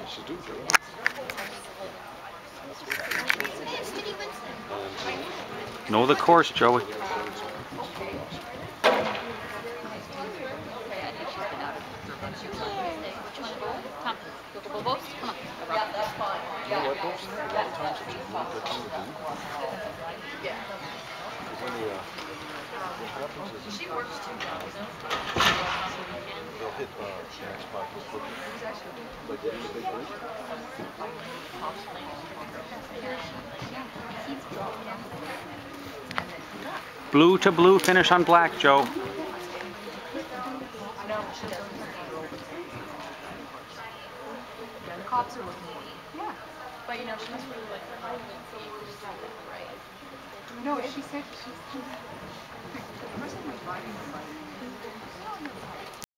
should do, Joe. Know the course, Joey. You know what, Boast? A lot of times if you move that kind of thing, because then what happens is they'll hit next practice quicker. Like you do the big break. Blue to blue finish on black, Joe. The cops are looking for you. Yeah. But you know, she must really like her husband, so right. No, she said she's the person who's driving the bike.